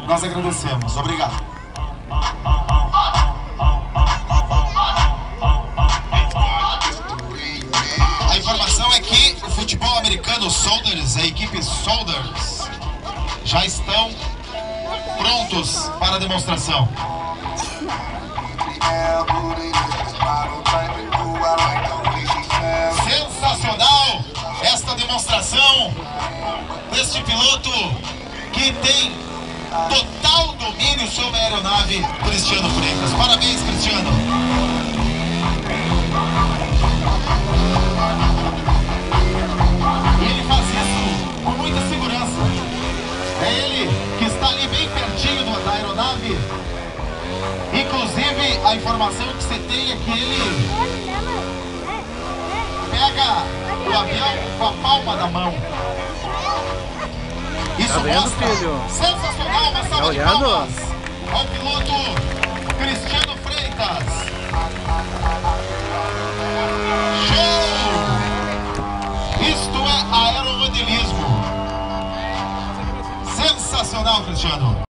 Nós agradecemos. Obrigado. A informação é que o futebol americano Solders, a equipe Solders, já estão prontos para a demonstração. Sensacional esta demonstração deste piloto que tem total domínio sobre a aeronave, Cristiano Freitas. Parabéns, Cristiano. E ele faz isso com muita segurança. É ele que está ali bem pertinho da aeronave. Inclusive, a informação que você tem é que ele pega o avião com a palma da mão. Isso tá vendo, mostra filho? sensacional, uma salva de palmas ao piloto Cristiano Freitas. Show! Isto é aeromodelismo. Sensacional, Cristiano.